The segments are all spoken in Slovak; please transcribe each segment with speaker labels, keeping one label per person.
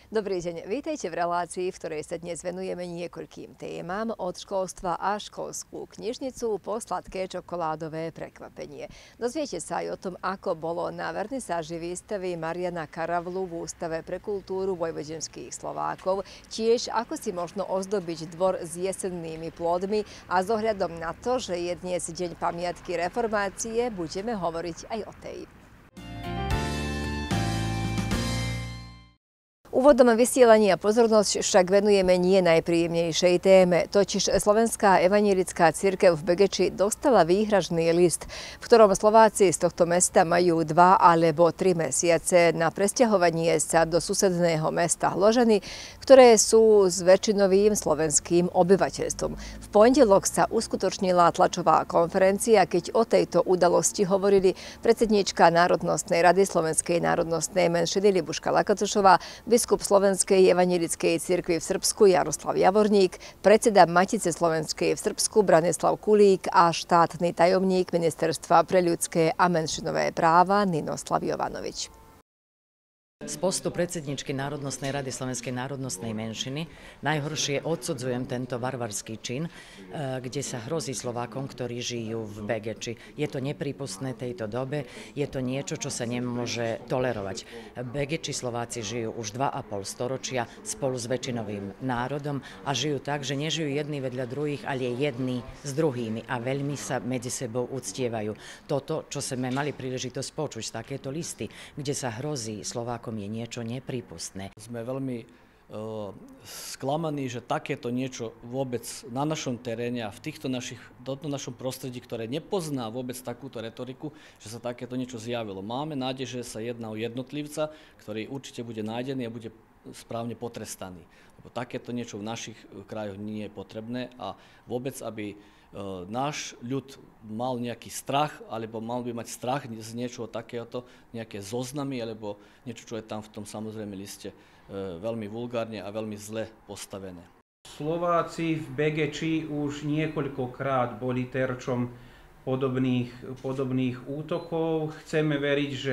Speaker 1: Dobrý deň, vítajte v relácii, v ktorej sa dnes venujeme niekoľkým témam, od školstva a školskú knižnicu po sladké čokoládové prekvapenie. Dozviete sa aj o tom, ako bolo na vernisáži výstavy Mariana Karavlu v Ústave pre kultúru vojvodenských Slovákov, tiež ako si možno ozdobiť dvor s jesennými plodmi a s ohľadom na to, že je dnes deň pamiatky reformácie, budeme hovoriť aj o tej. Úvodom vysielania pozornosť však venujeme nie najpríjemnejšej téme, totiž Slovenská evanjelická cirkev v Begeči dostala výhražný list, v ktorom Slováci z tohto mesta majú 2 alebo 3 mesiace na presťahovanie sa do susedného mesta Hloženy, ktoré sú s väčšinovým slovenským obyvateľstvom. V pondelok sa uskutočnila tlačová konferencia, keď o tejto udalosti hovorili predsedníčka Národnostnej rady Slovenskej národnostnej menšiny Libuška Lakacošová, biskup Slovenskej evanjelickej cirkvi v Srbsku Jaroslav Javorník, predseda Matice slovenskej v Srbsku Branislav Kulík a štátny tajomník Ministerstva pre ľudské a menšinové práva Ninoslav Jovanovič.
Speaker 2: Z postu predsedničky Národnostnej rady Slovenskej národnostnej menšiny najhoršie odsudzujem tento barbarský čin, kde sa hrozí Slovákom, ktorí žijú v Begeči. Je to neprípustné tejto dobe, je to niečo, čo sa nemôže tolerovať. Begeči Slováci žijú už 2,5 storočia spolu s väčšinovým národom a žijú tak, že nežijú jedni vedľa druhých, ale jedni s druhými a veľmi sa medzi sebou uctievajú. Toto, čo sme mali príležitosť počuť z takéto listy, kde sa hrozí Slovákom, je niečo neprípustné.
Speaker 3: Sme veľmi sklamaní, že takéto niečo vôbec na našom teréne a v našom prostredí, ktoré nepozná vôbec takúto retoriku, že sa takéto niečo zjavilo. Máme nádej, že sa jedná o jednotlivca, ktorý určite bude nájdený a bude správne potrestaný. Lebo takéto niečo v našich krajoch nie je potrebné a vôbec, aby náš ľud mal nejaký strach, alebo mal by mať strach z niečoho takéhoto, nejaké zoznamy, alebo niečo, čo je tam v tom samozrejme liste veľmi vulgárne a veľmi zle postavené.
Speaker 4: Slováci v Begeči už niekoľkokrát boli terčom podobných útokov. Chceme veriť, že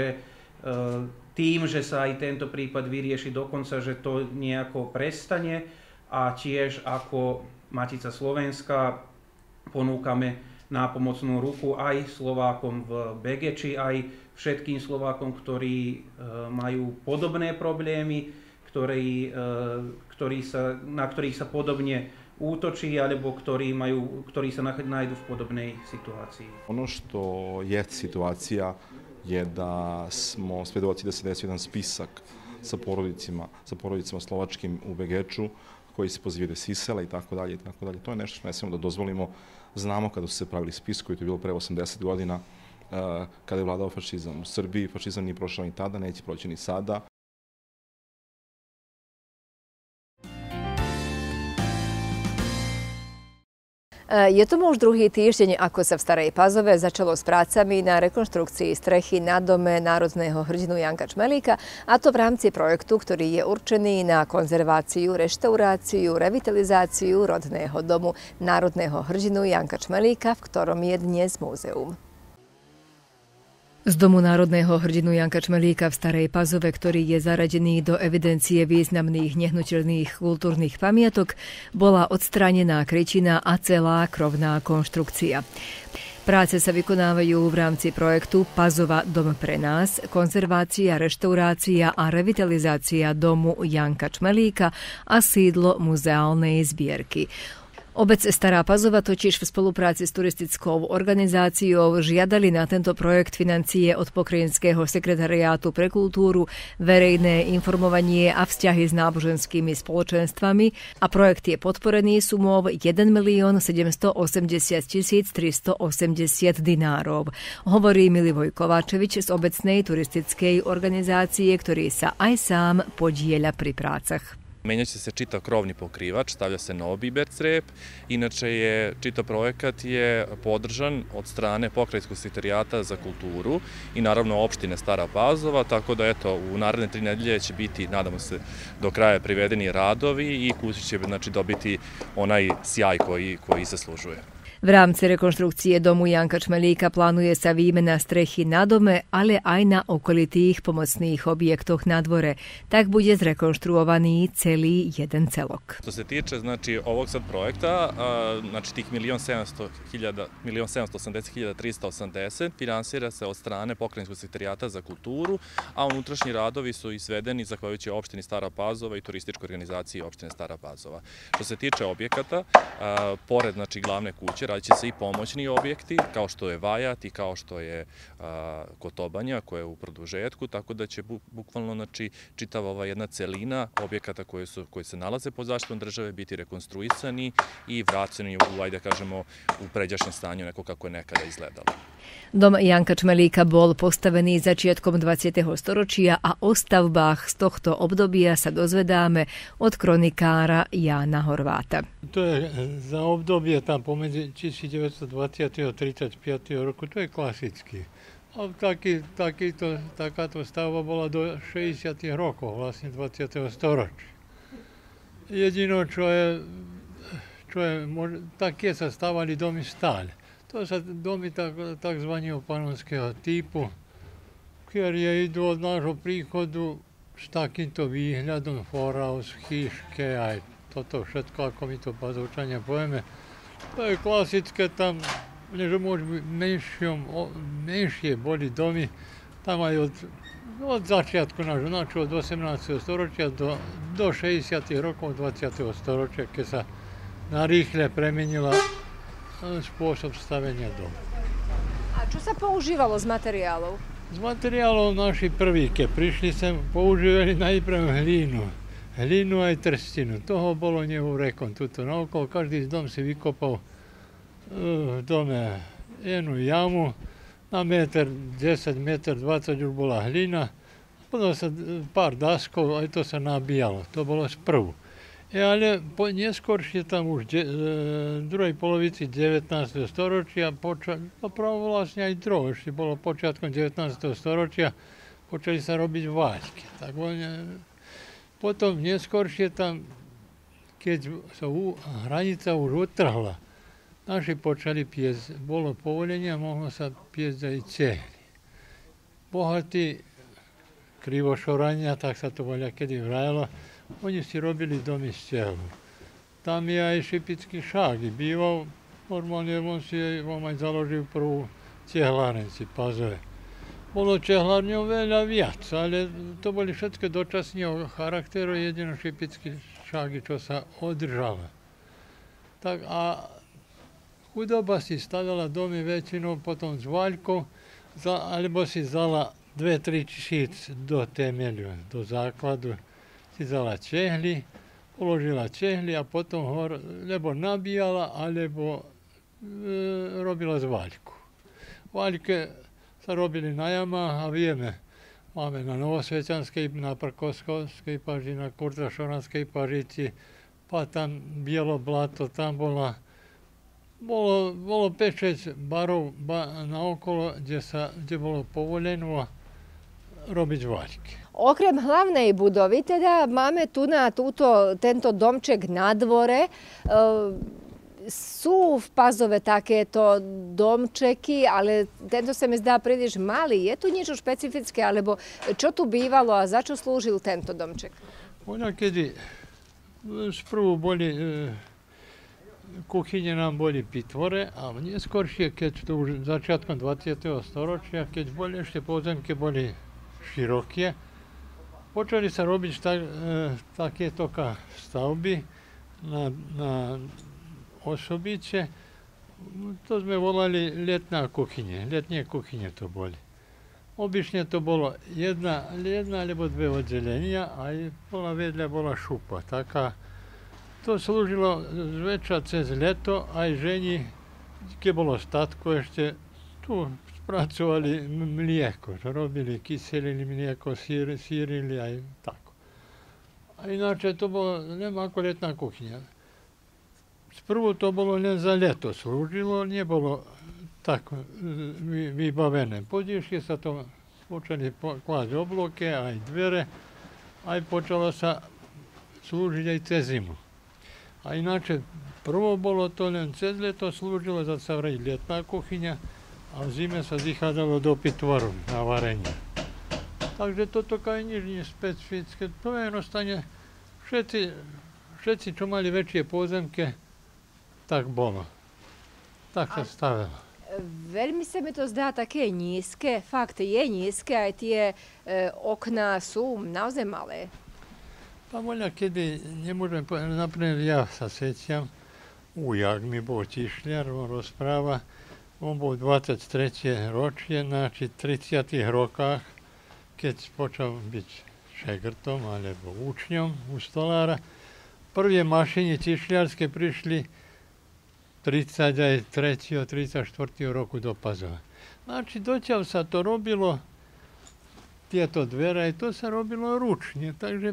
Speaker 4: tým, že sa aj tento prípad vyrieši dokonca, že to nejako prestane a tiež ako Matica Slovenská ponúkame nápomocnú ruku aj Slovákom v Begeči, aj všetkým Slovákom, ktorí majú podobné problémy, na ktorých sa podobne útočí, alebo ktorí sa nájdu v podobnej situaciji.
Speaker 5: Ono što je situacija je da smo svedoci da se desio jedan spisak sa porodicama slovačkim u Begeču, koji se pozivaju da se isele i tako dalje. To je nešto što ne smijemo da dozvolimo. Znamo kada su se pravili spiskovi, to je bilo pre 80 godina, kada je vladao fašizam. U Srbiji fašizam nije prošao ni tada, neće proći ni sada.
Speaker 1: Je tomu už druhý týždeň, ako sa v Starej Pazove začalo s prácami na rekonštrukcii strechy na dome národného hrdinu Janka Čmelíka, a to v rámci projektu, ktorý je určený na konzerváciu, reštauráciu, revitalizáciu rodného domu národného hrdinu Janka Čmelíka, v ktorom je dnes múzeum. Z domu národného hrdinu Janka Čmelíka v Starej Pazove, ktorý je zaradený do evidencie významných nehnuteľných kultúrnych pamiatok, bola odstránená krytina a celá krovná konštrukcia. Práce sa vykonávajú v rámci projektu Pazova dom pre nás, konzervácia, reštaurácia a revitalizácia domu Janka Čmelíka a sídlo muzeálnej zbierky. Obec Stará Pazova totiž v spolupráci s turistickou organizáciou žiadali na tento projekt financie od Pokrajinského sekretariátu pre kultúru, verejné informovanie a vzťahy s náboženskými spoločenstvami a projekt je podporený sumou 1 780 380 dinárov. Hovorí Milivoj Kováčevič z obecnej turistickej organizácie, ktorý sa aj sám podieľa pri prácach.
Speaker 6: Menjat će se čitav krovni pokrivač, stavlja se novi biber crep. Inače je čitav projekat je podržan od strane Pokrajinskog sekretarijata za kulturu i naravno opštine Stara Pazova, tako da eto u naredne 3 nedelje će biti, nadamo se, do kraja privedeni radovi i kuća će dobiti onaj sjaj koji zaslužuje.
Speaker 1: V rámci rekonštrukcie domu Janka Čmelíka plánuje sa výmena strechy na dome, ale aj na okolitých pomocných objektoch na dvore. Tak bude zrekonštruovaný celý jeden celok.
Speaker 6: Što se tiče ovog sad projekta, tih 1.780.380 finansira se od strane Pokrajinskog sekretarijata za kulturu, a unutrašnji radovi su izvedeni zahvaljujući opštini Stara Pazova i turističkoj organizaciji opštine Stara Pazova. Što se tiče objekata, pored glavne kuće, radit će se i pomoćni objekti, kao što je Vajat i kao što je Kotobanja, koja je u produžetku, tako da će bukvalno čitava ova jedna celina objekata koji se nalaze pod zaštitom države biti rekonstruisani i vraćeni u pređašnje stanje, onako kako je nekada izgledalo.
Speaker 1: Dom Janka Čmelíka bol postavený začiatkom 20. storočia a o stavbách z tohto obdobia sa dozvedáme od kronikára Jána Horváta.
Speaker 7: To je za obdobie tam pomedzi 1920. a 35. roku, to je klasický. A takáto stavba bola do 60. rokov, vlastne 20. storočia. Jedino, čo je také sa stavali domy stále. To sa domy takzvaného panonského typu, ktoré idú od nášho príchodu s takýmto výhľadom, foraus, chýške, aj toto všetko, ako my to Pazovčania povieme. To je klasické, tam, že môžu byť menšie boli domy, tam aj od začiatku nášho od 18. storočia do 60. rokov 20. storočia, keď sa narýchle premenila spôsob stavenia domu.
Speaker 1: A čo sa používalo z materiálov?
Speaker 7: Z materiálov naši prví, keď prišli sem, používali najprv hlínu aj trstinu. Toho bolo neurekom. Tuto naokolo každý z dom si vykopal v dome jednu jamu, na 1,10 m, 1,20 m už bola hlina, potom sa pár daskov, aj to sa nabíjalo. To bolo sprvu. Ale neskôršie tam už v druhej polovici 19. storočia, vlastne aj druhé, ešte bolo počiatkom 19. storočia, počali sa robiť váľky. Tak potom neskôršie tam, keď sa hranica už utrhla, naši počali piesť, bolo povolenie a mohlo sa piesť aj cehly. Bohatí krivošorania, tak sa to voľa kedy vrajalo, oni si robili domy z cehlu. Tam je aj Šipický Šágy býval, normálne on aj založil prvú tehlárenci Pazove. Bolo tehlárňov veľa viac, ale to boli všetko dočasného charakteru, jedino Šipický Šágy, čo sa održala. Tak a chudoba si stavila domy väčšinou potom s vaľkou, alebo si vzala 2-3 tisíc do temeľu, do základu. Si vzala čehly, položila čehly a potom lebo nabíjala, alebo robila z vaľku. Vaľke sa robili na jamách a vieme, máme na Novosveťanskej, na Prkoskovskej paži, na Kurtašoranskej pažici, pa tam bielo blato, tam bolo 5-6 barov naokolo, kde bolo povoleno robiť vaľky.
Speaker 1: Okrem hlavnej budovy, teda máme tu tento domček na dvore. Sú v Pazove takéto domčeky, ale tento sa mi zdá príliš malý. Je tu niečo špecifické, alebo čo tu bývalo a za čo slúžil tento domček?
Speaker 7: Kedy sprvu boli, kuchyne nám boli pitvore a neskôršie, keď to už začiatkom 20. storočia, keď boli ešte pozemky boli široké, počali sa robiť takéto stavby na osobice. To sme volali letné kuchyne to boli. Obyčne to bolo jedna alebo dve oddelenia a bola šupa. Taká, to slúžilo zväčša cez leto, aj ženi, keď bolo statko ešte, tu spracovali mlieko, robili, kyselili mlieko, sírili aj tak. A ináč to bolo len ako letná kuchyňa. Sprvu to bolo len za leto slúžilo, nebolo tak vybavené. Pozdejšie sa to počali klásť obloke, aj dvere, aj počalo sa slúžiť aj cez zimu. A inače, prvo bolo to len cez leto slúžilo za sa vrať letná kuchyňa a v zime sa zichádzalo do pitvoru na varenie. Takže toto kaj nič nie specifické. To je jednostane, všetci, čo mali väčšie pozemky, tak bolo. Tak sa stavilo.
Speaker 1: Veľmi sa mi to zdá také nízke. Fakt, je nízke, aj tie okná sú naozaj malé.
Speaker 7: Pa voľa, kedy nemôžem povedať, napríklad ja sa seciam, ujak mi bol tišľar, on rozpráva, on bol 23. ročie, znači 30. rokách, keď počal byť šegrtom alebo učňom u stolára. Prvé mašiny tišľarské prišli 33. 34. roku do Pazova. Znači, dotiaľ sa to robilo, tieto dvere, aj to sa robilo ručne, takže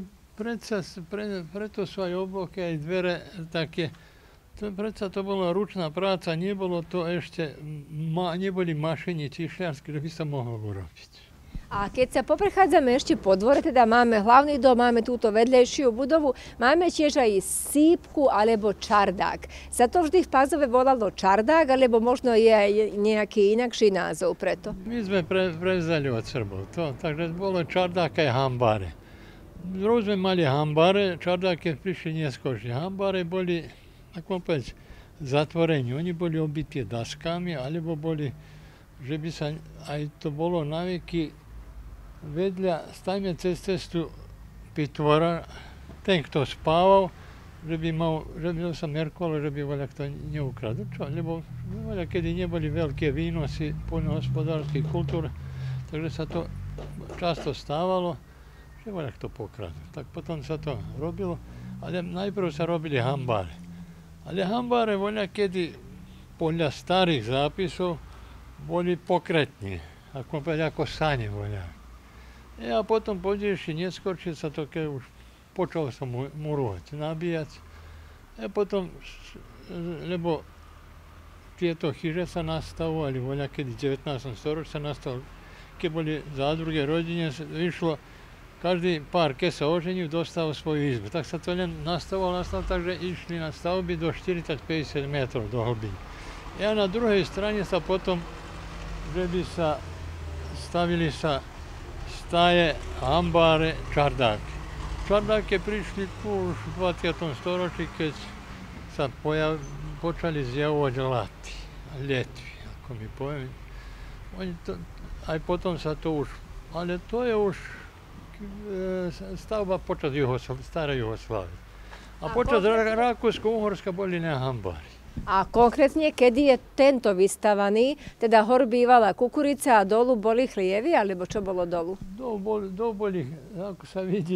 Speaker 7: preto sú aj obloky, aj dvere také. Predsa to bola ručná práca, nebolo to ešte, neboli mašiny tišľarské, že by sa mohlo urobiť.
Speaker 1: A keď sa poprechádzame ešte po dvore, teda máme hlavný dom, máme túto vedlejšiu budovu, máme tiež aj sípku alebo čardák. Sa to vždy v Pazove volalo čardák, alebo možno je aj nejaký inakší názov preto?
Speaker 7: My sme prevzali od Srbov to, takže bolo čardák aj hambáre. Druhú sme mali hambáre, čardáke prišli neskôršie. Hambáre boli, ako povedať, zatvorení. Oni boli obité daskami, alebo boli, že by sa aj to bolo naveky vedľa, stajme cez cestu pitvora, ten, kto spával, že by sa merkovalo, že by voľa kto neukradol. Čo? Lebo voľa, kedy neboli veľké výnosy poľnohospodárskych kultúr, takže sa to často stávalo, že voľa kto pokradol. Tak potom sa to robilo, ale najprv sa robili hambáre. Ale hambáre voľa, kedy podľa starých zápisov boli pokretní, ako sane voľa. A potom podejšie, neskôršie sa to, keď už počalo sa murovať, nabíjať. A potom, lebo tieto chyže sa nastavovali, voľa kedy v 19. storočí sa nastavovali. Keď boli zádruge rodine, vyšlo, každý pár, keď sa oženil, dostal svoju izbu. Tak sa to len nastavovalo, takže išli na stavby do 40-50 metrov do hlbiny. A na druhej strane sa potom, že by sa stavili sa staje, hambáre, čardáky. Čardáky prišli už v 20. storočí, keď sa počali zjavovať laty, letvy, ako mi poviem. Aj potom sa to už, ale to je už stavba počas starej Juhoslávie. A počas Rakúsko-Uhorska boli na hambári.
Speaker 1: A konkrétne, kedy je tento vystavaný, teda hor bývala kukurica a dolu boli chlievy, alebo čo bolo dolu?
Speaker 7: Dolu boli, ako sa vidí,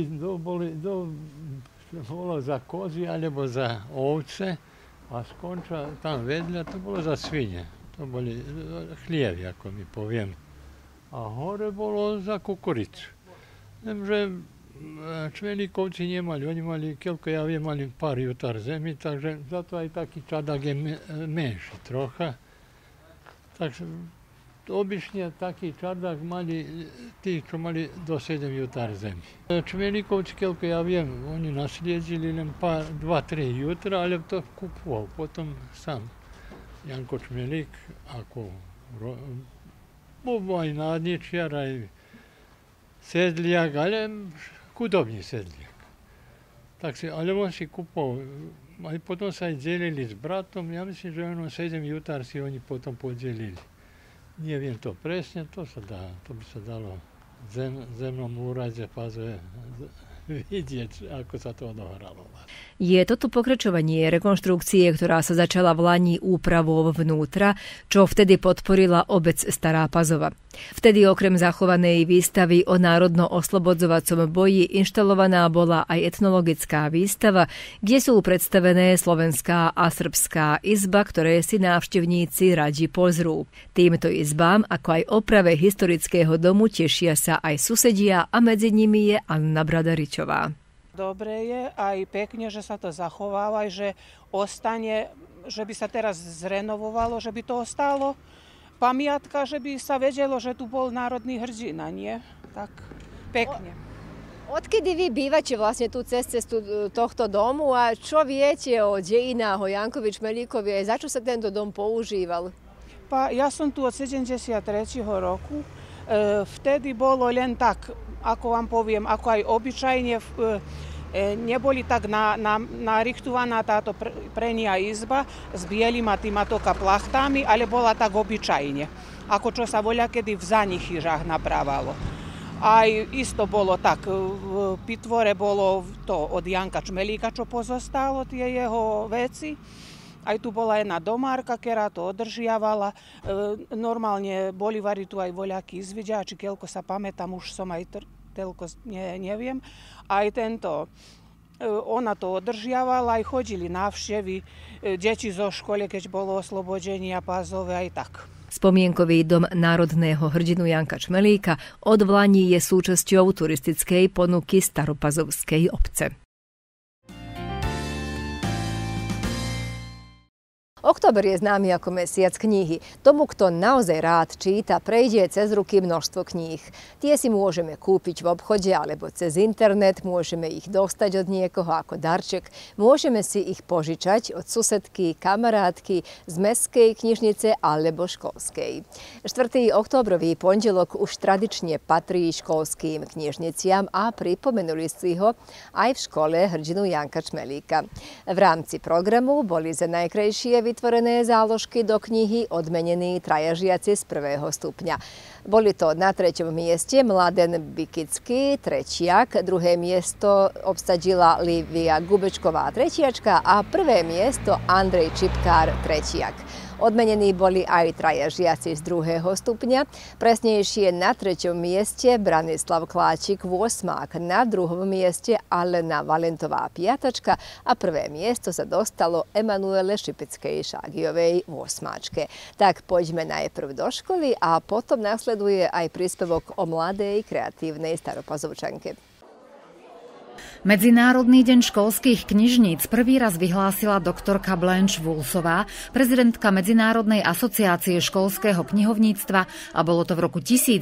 Speaker 7: bolo za kozy alebo za ovce a skonča tam vedľa, to bolo za svine. To boli chlievy, ako mi poviem. A hore bolo za kukuricu. Že Čmelíkovci nemali, oni mali, keľko ja viem, mali pár jutar zemi, takže zato aj taký čardak je menší trocha. Takže obyčne taký čardak mali tí, čo mali do 7 jutar zemi. Čmelíkovci, keľko ja viem, oni nasliedili len 2-3 jutra, ale to kupoval potom sám. Janko Čmelík, ako aj nádničiar, aj sedliak, ale chudobný sedliak. Ale on si kupoval. Aj potom sa aj delili s bratom. Ja myslím, že 7 jutár si oni potom podelili. Neviem to presne, to by sa dalo v zemnom úrade Pazove vidieť, ako sa to odohralo.
Speaker 1: Je toto pokračovanie rekonštrukcie, ktorá sa začala v Lani úpravou vnútra, čo vtedy podporila obec Stará Pazova. Vtedy okrem zachovanej výstavy o národno-oslobodzovacom boji inštalovaná bola aj etnologická výstava, kde sú predstavené slovenská a srbská izba, ktoré si návštevníci radi pozrú. Týmto izbám, ako aj oprave historického domu, tešia sa aj susedia a medzi nimi je Anna Bradaričová.
Speaker 8: Dobre je, aj pekne, že sa to zachováva, že ostane, že by sa teraz zrenovovalo, že by to ostalo. Pamiatka, že by sa vedelo, že tu bol národný hrdina, nie? Tak pekne.
Speaker 1: Odkedy vy bývate vlastne tu cez cestu tohto domu a čo viete o dejinách, o Jankovi Čmelíkovi, aj za čo sa tento dom používal?
Speaker 8: Ja som tu od 73. roku. Vtedy bolo len tak, ako vám poviem, ako aj obyčajne, neboli tak narichtovaná táto prenia izba s bielými týmato plachtami, ale bola tak obyčajne, ako čo sa voľakedy v zadných chyžách napravalo. Aj isto bolo tak, v pitvore bolo to od Janka Čmelíka, čo pozostalo, tie jeho veci. Aj tu bola jedna domárka, ktorá to održiavala. Normálne boli vari tu aj voľakí izviďači, keľko sa pamätám, už som aj telko neviem. Aj tento, ona to održiavala, aj chodili návštevy, deti zo školy, keď bolo oslobodenie Pázove, aj tak.
Speaker 1: Spomienkový dom národného hrdinu Janka Čmelíka od vlaní je súčasťou turistickej ponuky Staropazovskej obce. Október je známy ako mesiac knihy. Tomu, kto naozaj rád číta, prejde cez ruky množstvo kníh. Tie si môžeme kúpiť v obchode alebo cez internet, môžeme ich dostať od niekoho ako darček, môžeme si ich požičať od susedky, kamarátky z mestskej knižnice alebo školskej. 4. októbrový pondelok už tradične patrí školským knižniciam a pripomenuli si ho aj v škole hrdinu Janka Čmelíka. V rámci programu boli za najkrajšie vytvorené záložky do knihy odmenení traja žiaci z 1. stupňa. Boli to na 3. mieste Mladen Bikický, tretiak, 2. miesto obsadila Lívia Gubečková, tretiačka a 1. miesto Andrej Čipkár, tretiak. Odmenení boli aj traja žiaci z 2. stupňa, presnejšie na 3. mieste Branislav Kláčik, 8. na 2. mieste Alena Valentová, 5. a 1. miesto sa dostalo Emanuele Šipickej Šágiovej, 8. Tak poďme najprv do školy a potom nasleduje aj príspevok o mladej kreatívnej Staropazovčanke.
Speaker 9: Medzinárodný deň školských knižníc prvý raz vyhlásila doktorka Blanche Woolsová, prezidentka Medzinárodnej asociácie školského knihovníctva, a bolo to v roku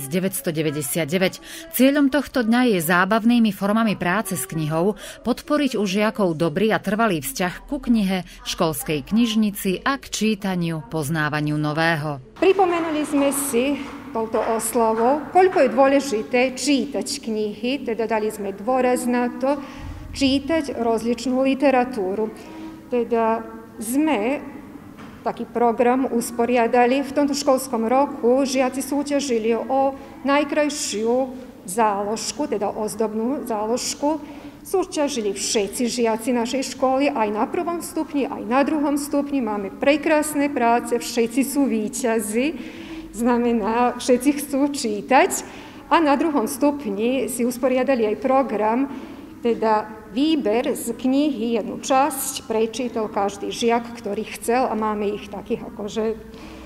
Speaker 9: 1999. Cieľom tohto dňa je zábavnými formami práce s knihou podporiť u žiakov dobrý a trvalý vzťah ku knihe, školskej knižnici a k čítaniu, poznávaniu nového.
Speaker 10: Pripomenuli sme si touto oslavou, koľko je dôležité čítať knihy, teda dali sme dôraz na to, čítať rozličnú literatúru. Teda sme taký program usporiadali v tomto školskom roku, žiaci súťažili o najkrajšiu záložku, teda ozdobnú záložku. Súťažili všetci žiaci našej školy, aj na 1. stupni, aj na 2. stupni. Máme prekrásne práce, všetci sú víťazi. Znamená, všetci chcú čítať. A na 2. stupni si usporiadali aj program, teda výber z knihy, jednu časť prečítal každý žiak, ktorý chcel, a máme ich takých akože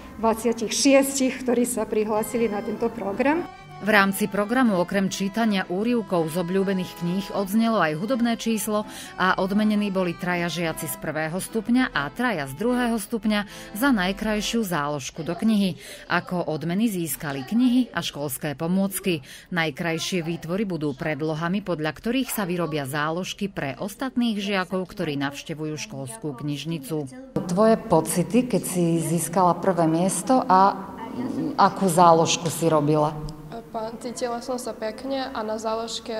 Speaker 10: 26, ktorí sa prihlásili na tento program.
Speaker 9: V rámci programu okrem čítania úryvkov z obľúbených kníh odznelo aj hudobné číslo a odmenení boli traja žiaci z 1. stupňa a traja z 2. stupňa za najkrajšiu záložku do knihy. Ako odmeny získali knihy a školské pomôcky. Najkrajšie výtvory budú predlohami, podľa ktorých sa vyrobia záložky pre ostatných žiakov, ktorí navštevujú školskú knižnicu. Tvoje pocity, keď si získala 1. miesto, a akú záložku si robila?
Speaker 11: Cítila som sa pekne a na záložke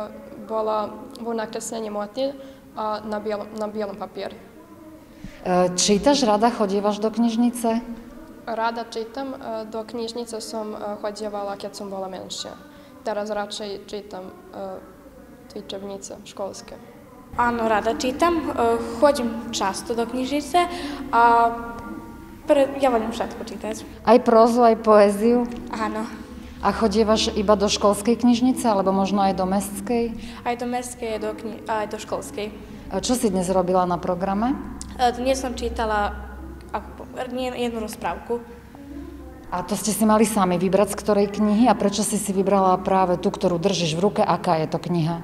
Speaker 11: bolo nakreslenie motne na bielom papieri.
Speaker 9: Čítaš rada, chodívaš do knižnice?
Speaker 11: Rada čítam. Do knižnice som chodievala, keď som bola menšia. Teraz radšej čítam učebnice školské.
Speaker 12: Áno, rada čítam. Chodím často do knižnice a ja voľím všetko čítať.
Speaker 9: Aj prózu, aj poéziu?
Speaker 12: Áno.
Speaker 9: A chodievaš iba do školskej knižnice, alebo možno aj do mestskej?
Speaker 12: Aj do mestskej, aj do školskej.
Speaker 9: A čo si dnes robila na programe?
Speaker 12: Dnes som čítala jednu rozprávku.
Speaker 9: A to ste si mali sami vybrať z ktorej knihy? A prečo si vybrala práve tú, ktorú držíš v ruke? Aká je to kniha?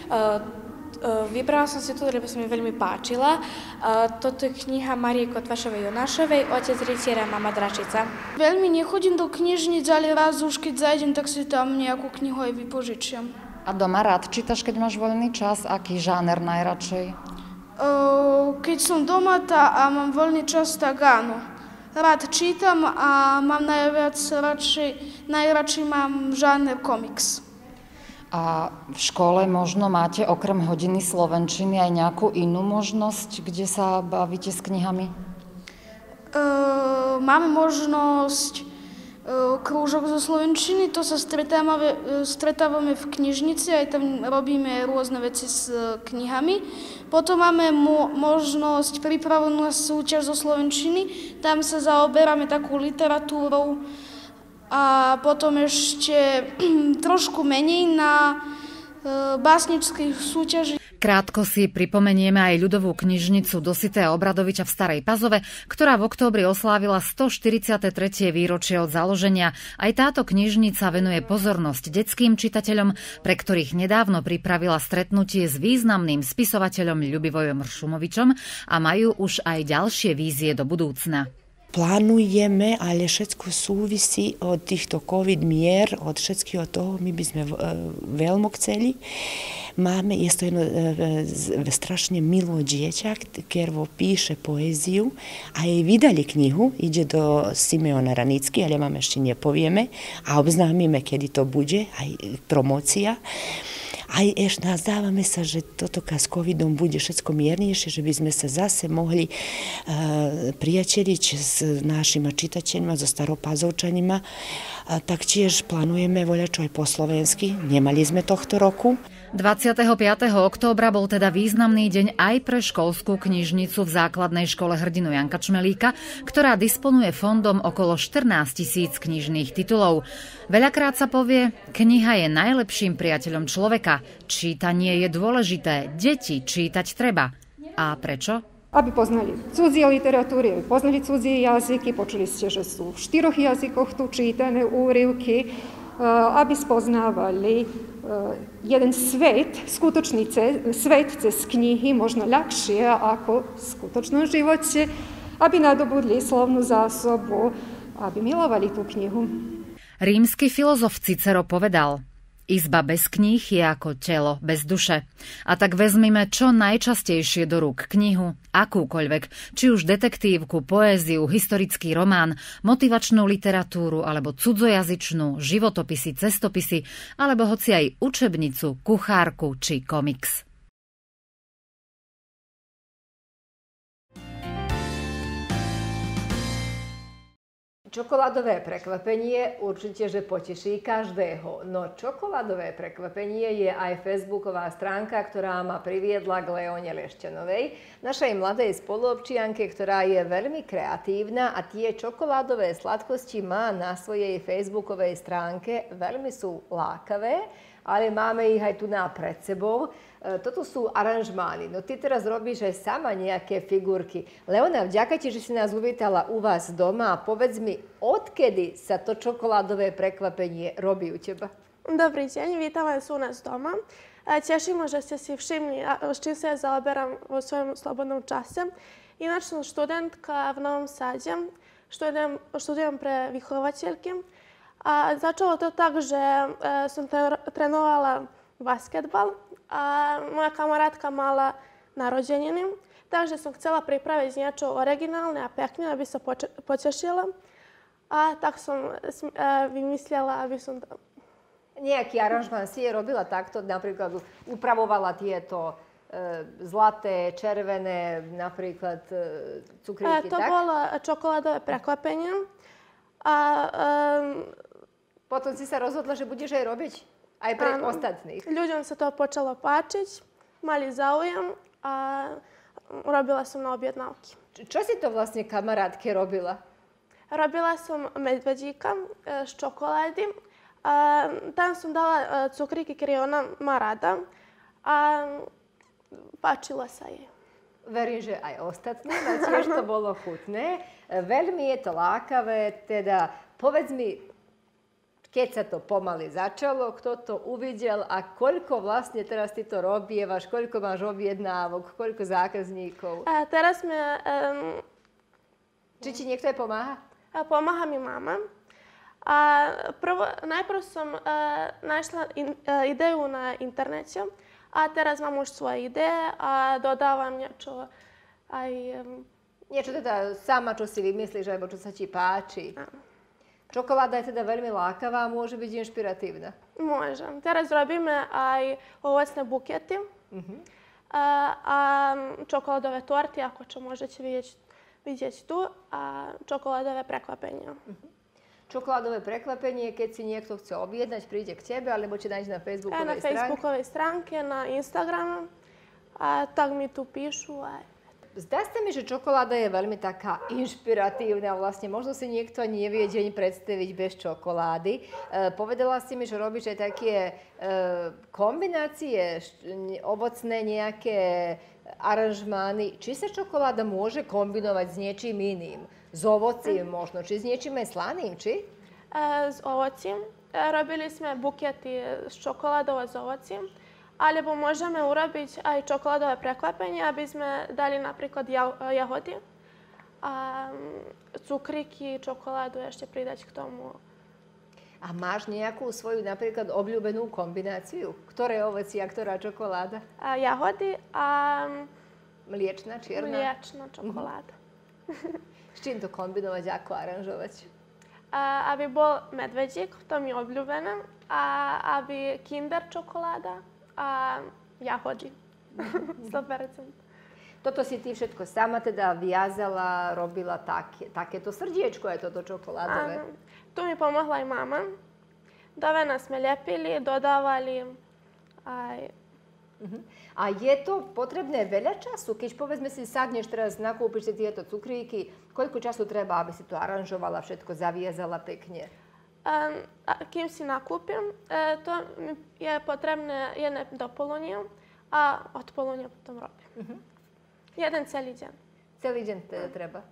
Speaker 12: Vybrala som si tu, lebo sa mi veľmi páčila. Toto je kniha Márie Kotvašovej-Jonášovej, Otec rytiera, mama dračica.
Speaker 13: Veľmi nechodím do knižnic, ale raz už keď zajdem, tak si tam nejakú knihu aj vypožičiam.
Speaker 9: A doma rád čítaš, keď máš voľný čas? Aký žáner najradšej?
Speaker 12: Keď som doma a mám voľný čas, tak áno. Rád čítam a mám najradšej mám žáner komiks.
Speaker 9: A v škole možno máte okrem hodiny slovenčiny aj nejakú inú možnosť, kde sa bavíte s knihami?
Speaker 12: Máme možnosť krúžok zo slovenčiny, to sa stretávame v knižnici, aj tam robíme rôzne veci s knihami. Potom máme možnosť pripravenú na súťaž zo slovenčiny, tam sa zaoberáme takú literatúrou a potom ešte trošku menej na básničských súťaži.
Speaker 9: Krátko si pripomenieme aj ľudovú knižnicu Dositeja Obradoviča v Starej Pazove, ktorá v októbri oslávila 143. výročie od založenia. Aj táto knižnica venuje pozornosť detským čitateľom, pre ktorých nedávno pripravila stretnutie s významným spisovateľom Ľubivojom Šumovičom a majú už aj ďalšie vízie do budúcna.
Speaker 13: Plánujeme, ale všetko súvisí od týchto COVID mier, od všetkého toho, my by sme veľmi chceli. Máme, je to jedno strašne milé dieťa, ktoré píše poéziu a jej vydali knihu, ide do Simeona Ranicky, ale vám ešte nepovieme a obznámime, kedy to bude, aj promócia. Aj ešte nazdávame sa, že toto s covidom bude všetko miernejšie, že by sme sa zase mohli priateľiť s našimi čitateľmi, so staropazovčanima. Taktiež plánujeme voľačo aj po slovensky. Nemali sme tohto roku.
Speaker 9: 25. októbra bol teda významný deň aj pre školskú knižnicu v základnej škole hrdinu Janka Čmelíka, ktorá disponuje fondom okolo 14 000 knižných titulov. Veľakrát sa povie, kniha je najlepším priateľom človeka. Čítanie je dôležité, deti čítať treba. A prečo?
Speaker 10: Aby poznali cudzie literatúry, aby poznali cudzie jazyky, počuli ste, že sú v 4 jazykoch tu čítané úryvky, aby spoznávali jeden svet, skutočný svet cez knihy, možno ľahšie ako v skutočnom živote, aby nadobudli slovnú zásobu, aby milovali tú knihu.
Speaker 9: Rímsky filozof Cicero povedal: izba bez kníh je ako telo bez duše. A tak vezmime čo najčastejšie do rúk knihu, akúkoľvek, či už detektívku, poéziu, historický román, motivačnú literatúru alebo cudzojazyčnú, životopisy, cestopisy, alebo hoci aj učebnicu, kuchárku či komiks.
Speaker 1: Čokoládové prekvapenie určite, že poteší každého. No čokoládové prekvapenie je aj facebooková stránka, ktorá ma priviedla k Leone Lešťanovej, našej mladej spoluobčianke, ktorá je veľmi kreatívna a tie čokoládové sladkosti má na svojej facebookovej stránke. Veľmi sú lákavé, ale máme ich aj tu pred sebou. Toto sú aranžmány. No ty teraz robíš aj sama nejaké figurky. Leona, vďaka ti, že si nás uvítala u vás doma. Povedz mi, odkedy sa to čokoládové prekvapenie robí u teba?
Speaker 14: Dobrý deň, vítam vás u nás doma. Teším ma, že ste si všimli, s čím sa ja zaoberám vo svojom slobodnom čase. Ináč som študentka v Novom Sade. Študujem pre vychovateľky. A začalo to tak, že som trénovala basketbal a moja kamarátka mala narodeniny, takže som chcela pripraviť niečo originálne a pekné, aby sa potešila. A tak som vymyslela, aby som to...
Speaker 1: Nejaký aranžmán si je robila takto, napríklad upravovala tieto zlaté, červené, napríklad cukríky,
Speaker 14: tak? To bolo čokoládové prekvapenie. A
Speaker 1: potom si sa rozhodla, že budeš aj robiť aj pre ostatných.
Speaker 14: Ľuďom sa to počalo páčiť, mali záujem a robila som na objednávky.
Speaker 1: Čo si to vlastne kamarátke robila?
Speaker 14: Robila som medvedíka z čokolády. Tam som dala cukríky, ktoré ona má rada a páčilo sa jej.
Speaker 1: Verím, že aj ostatným a tiež to bolo chutné. Veľmi je to lákavé, teda povedz mi, keď sa to pomaly začalo, kto to uvidel a koľko vlastne teraz ty to robievaš, koľko máš objednávok, koľko zákazníkov?
Speaker 14: A teraz
Speaker 1: Či ti niekto aj pomáha?
Speaker 14: Pomáha mi mama. Najprv som našla ideju na internete, a teraz mám už svoje ideje a dodávam niečo aj...
Speaker 1: Niečo teda sama, čo si vymyslíš, alebo čo sa ti páči. Čokoláda je teda veľmi lákavá a môže byť inšpiratívna.
Speaker 14: Môže. Teraz robíme aj ovocné bukety a čokoládové torty, ako čo môžete vidieť tu, a čokoládové prekvapenia.
Speaker 1: Čokoládové prekvapenie, keď si niekto chce objednať, príde k tebe, alebo či nájde na Facebookovej stránke?
Speaker 14: Na Facebookovej stránke, na Instagrame. A tak mi tu píšu aj.
Speaker 1: Zdá sa mi, že čokoláda je veľmi taká inšpiratívna. Vlastne možno si niekto nevie deň predstaviť bez čokolády. Povedala si mi, že robíš aj také kombinácie, ovocné nejaké aranžmány. Či sa čokoláda môže kombinovať s niečím iným? S ovocím možno, či s niečím aj slaným, či?
Speaker 14: S ovocím. Robili sme bukety s čokoládou a s ovocím. Alebo môžeme urobiť aj čokoládové prekvapenie, aby sme dali napríklad jahody a cukríky, čokoládu ešte pridať k tomu.
Speaker 1: A máš nejakú svoju napríklad obľúbenú kombináciu? Ktoré ovocie a ktorá čokoláda?
Speaker 14: Jahody a...
Speaker 1: Mliečna, čierna?
Speaker 14: Mliečna čokoláda.
Speaker 1: S čím to kombinovať, ako aranžovať?
Speaker 14: Aby bol medvedík, to mi je obľúbené. A aby Kinder čokoláda a jahody. 100%.
Speaker 1: Toto si ty všetko sama teda viazala, robila takéto srdiečko, aj toto čokoládové?
Speaker 14: Áno. Tu mi pomohla aj mama. Do vena sme lepili, dodávali aj...
Speaker 1: A je to potrebné veľa času? Keď povedzme si sadneš teraz, nakúpiš si tieto cukríky, koľko času treba, aby si to aranžovala, všetko zaviazala pekne? Kým si nakúpim, to je potrebné jedné do poludnia a od poludnia potom robím. Jeden celý deň. Celý deň treba.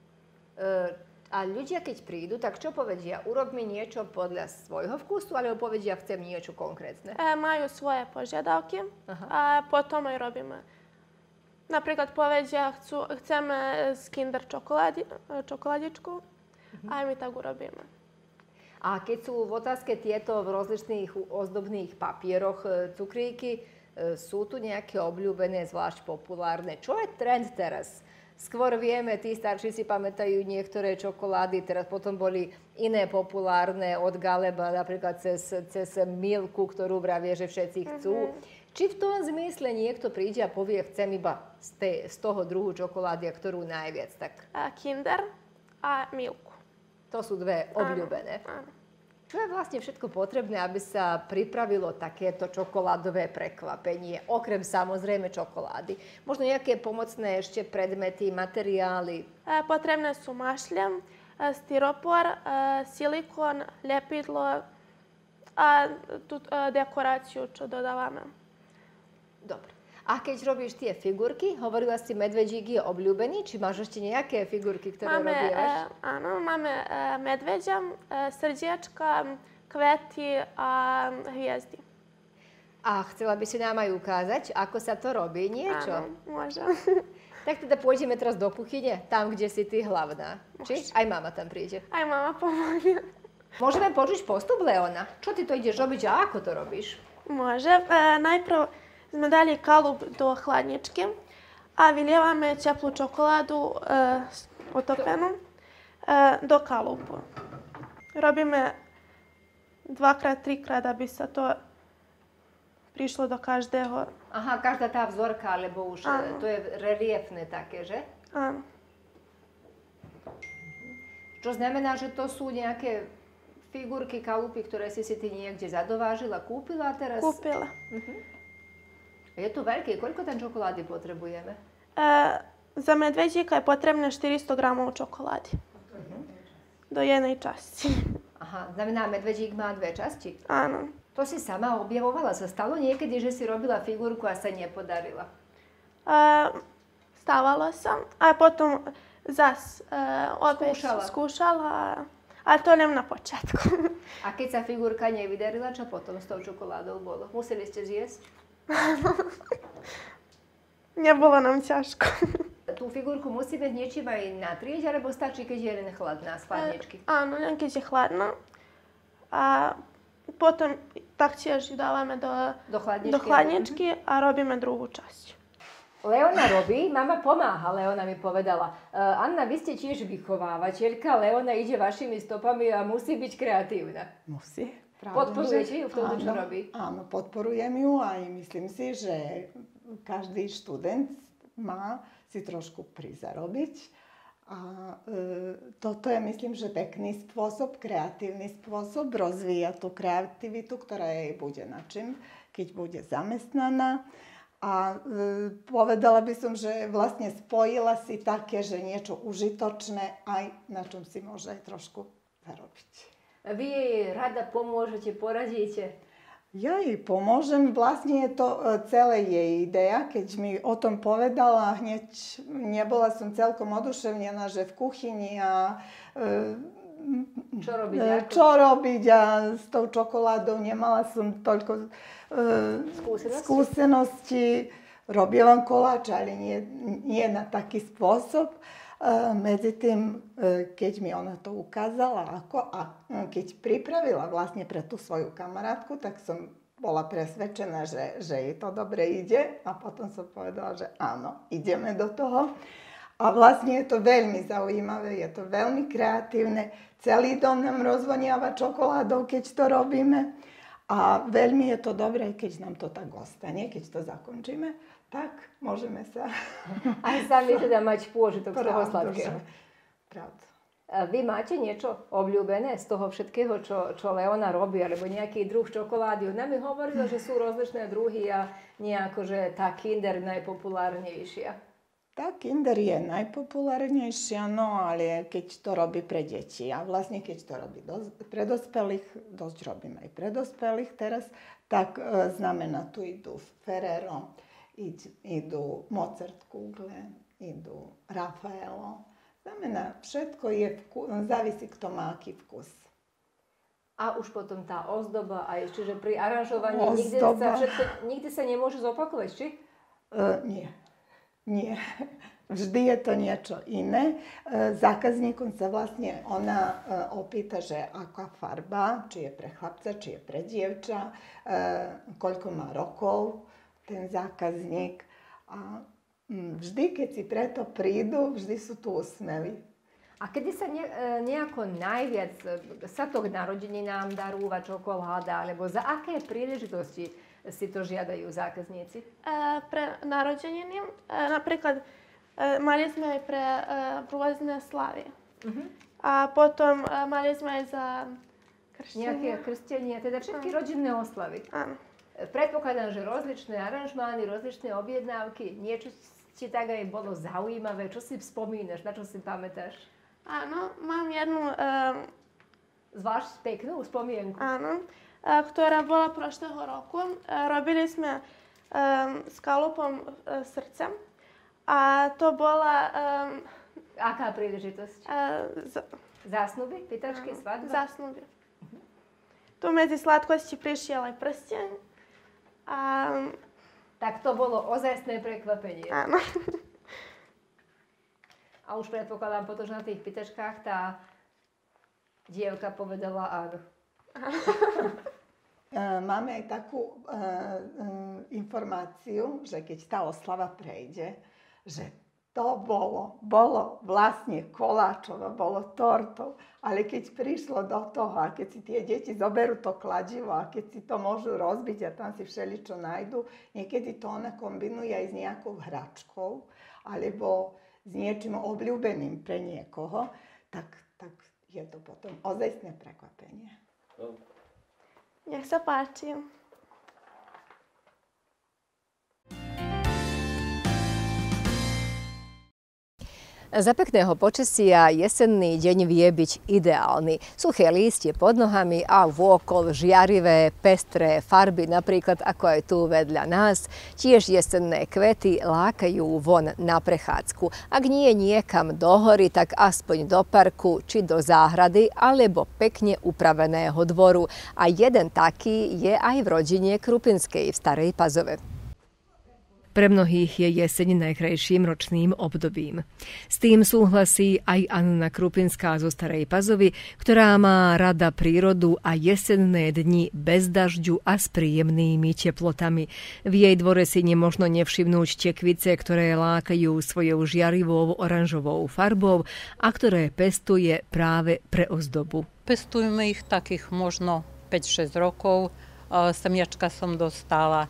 Speaker 1: A ľudia, keď prídu, tak čo povedia? Urob mi niečo podľa svojho vkusu, alebo povedia, chcem niečo konkrétne? Majú svoje požiadavky a potom aj robíme. Napríklad povedia, chceme z Kinder čokoládičku a my tak urobíme. A keď sú v otázke tieto v rozličných ozdobných papieroch cukríky, sú tu nejaké obľúbené, zvlášť populárne? Čo je trend teraz? Skôr vieme, tí starší si pamätajú niektoré čokolády, teraz potom boli iné populárne od Galeba, napríklad cez Milku, ktorú vravie, že všetci chcú. Či v tom zmysle niekto príde a povie, chcem iba z toho druhu čokolády, a ktorú najviac? Tak... Kinder a Milku. To sú dve obľúbené. Áno. Čo je vlastne všetko potrebné, aby sa pripravilo takéto čokoládové prekvapenie, okrem samozrejme čokolády? Možno nejaké pomocné ešte predmety, materiály? Potrebné sú mašľa, styropor, silikón, lepidlo a tú dekoráciu, čo dodávame. Dobre. A keď robíš tie figurky, hovorila si, medvedík je obľúbený, či máš ešte nejaké figurky, ktoré robíš? Áno, máme medveďa, srdiečka, kvety a hviezdy. A chcela by si nám aj ukázať, ako sa to robí niečo? Áno, môžem. Tak teda pôjdeme teraz do kuchyne, tam, kde si ty hlavná. Či? Aj mama tam príde. Aj mama pomôže. Môžeme počuť postup, Leona? Čo ty to ideš robiť a ako to robíš? Môžem. Najprv sme dali kalup do chladničky a vylievame teplú čokoládu otopenú do kalupu. Robíme 2-krát, 3-krát, aby sa to prišlo do každého. Aha, každá tá vzorka, alebo už to je reliefné také, že? Áno. Čo znamená, že to sú nejaké figurky, kalupy, ktoré si ty niekde zadovážila, kúpila a teraz... Kúpila. Je to veľké. Koľko tam čokolády potrebujeme? Za medvedíka je potrebné 400 gramov čokolády. Do jednej časti. Aha, znamená, medvedík má 2 časti? Áno. To si sama objavovala? Sa stalo niekedy, že si robila figurku a sa nepodarila? Stávalo sa. A potom zas opäť skúšala. Ale to len na počiatku. A keď sa figurka nevydarila, čo potom s tou čokoládou bolo? Museli ste zjesť? Nebolo nám ťažko. Tú figurku musíme niečím aj natrieť, alebo stačí, keď je len chladná z chladničky? Áno, len keď je chladná.
Speaker 14: a potom taktiež ju dávame do chladničky a robíme druhú časť.
Speaker 1: Leona robí, mama pomáha, Leona mi povedala. Anna, vy ste tiež vychovávateľka, Leona ide vašimi stopami a musí byť kreatívna.
Speaker 15: Musí.
Speaker 1: Podporujete ju v tom, čo robí?
Speaker 15: Áno, podporujem ju a myslím si, že každý študent má si trošku prizarobiť. A toto je, myslím, že pekný spôsob, kreatívny spôsob rozvíjať tú kreativitu, ktorá jej bude na čím, keď bude zamestnaná. A povedala by som, že vlastne spojila si také, že niečo užitočné aj na čom si môže aj trošku zarobiť.
Speaker 1: Vy jej rada pomôžete, poradíte?
Speaker 15: Ja jej pomôžem, vlastne je to celé jej idea, keď mi o tom povedala, hneď nebola som celkom oduševnená, že v kuchyni a čo robiť a s tou čokoládou nemala som toľko skúsenosti. Robila koláč, ale nie na taký spôsob. Medzi tým, keď mi ona to ukázala, a keď pripravila vlastne pre tú svoju kamarátku, tak som bola presvedčená, že jej to dobre ide. A potom som povedala, že áno, ideme do toho. A vlastne je to veľmi zaujímavé, je to veľmi kreatívne. Celý dom nám rozvoniava čokoládou, keď to robíme. A veľmi je to dobré, keď nám to tak ostane, keď to zakončíme, tak môžeme sa...
Speaker 1: Aj sami teda mať pôžitok z toho sladkého.
Speaker 15: Pravda.
Speaker 1: Vy máte niečo obľúbené z toho všetkého, čo Leona robí, alebo nejaký druh čokolády? Ona mi hovorila, že sú rozličné druhy a nejako, že tá Kinder najpopulárnejšia.
Speaker 15: Tá Kinder je najpopulárnejšia, no ale keď to robí pre deti a vlastne keď to robí pre dospelých, dosť robím aj pre dospelých teraz, tak znamená, tu idú Ferrero, idú Mozart Kugle, idú Raffaello. Znamená, všetko je závisí, kto má aký vkus.
Speaker 1: A už potom tá ozdoba, aj čiže pri aranžovaní nikdy sa nemôže zopakovať, či?
Speaker 15: Nie. Vždy je to niečo iné. Zákazníkom sa vlastne ona opýta, že aká farba, či je pre chlapca, či je pre dievča, koľko má rokov ten zákazník. A vždy, keď si preto prídu, vždy sú tu úsmevy.
Speaker 1: A kedy sa nejako najviac sa to k narodeninám darúva čokoláda, alebo za aké príležitosti si to žiadajú zákazníci?
Speaker 14: Pre narodeniny, napríklad mali sme aj pre rôzne slavy. A potom mali sme aj za krstenia.
Speaker 1: Nejaké krstenia, teda všetky rodinné oslavy.
Speaker 14: Áno.
Speaker 1: Predpokladám, že rozličné aranžmány, rozličné objednávky, niečo ti tak aj bolo zaujímavé. Čo si spomínaš, na čo si pamätáš?
Speaker 14: Áno, mám jednu...
Speaker 1: Zvlášť peknú spomienku?
Speaker 14: Áno. Ktorá bola prošlého roku. Robili sme s kalupom srdcem a to bola...
Speaker 1: Aká príležitosť? Zásnuby? Pýtačky? Svadba?
Speaker 14: Zásnuby. Tu medzi sladkosti prišiel aj prsteň.
Speaker 1: Tak to bolo ozajstné prekvapenie.
Speaker 14: Áno.
Speaker 1: A už predpokladám potom, že na tých pýtačkách tá dievka povedala áno.
Speaker 15: Máme aj takú informáciu, že keď tá oslava prejde, že to bolo vlastne koláčové, bolo tortou, ale keď prišlo do toho a keď si tie deti zoberú to kladivo a keď si to môžu rozbiť a tam si všeličo nájdu, niekedy to ona kombinuje aj s nejakou hračkou alebo s niečím obľúbeným pre niekoho, tak je to potom ozajstné prekvapenie.
Speaker 14: Nech sa páči.
Speaker 1: Za pekného počasia jesenný deň vie byť ideálny. Suché lístie pod nohami a vôkol žiarivé, pestré farby, napríklad ako aj tu vedľa nás. Tiež jesenné kvety lákajú von na prechádzku. Ak nie niekam do hory, tak aspoň do parku či do záhrady alebo pekne upraveného dvoru. A jeden taký je aj v rodine Krupinskej v Starej Pazove. Pre mnohých je jeseň najkrajším ročným obdobím. S tým súhlasí aj Anna Krupinská zo Starej Pazovy, ktorá má rada prírodu a jesenné dni bez dažďu a s príjemnými teplotami. V jej dvore si nemožno nevšimnúť tekvice, ktoré lákajú svojou žiarivou oranžovou farbou a ktoré pestuje práve pre ozdobu.
Speaker 16: Pestujeme ich takých možno 5-6 rokov. Semiačka som dostala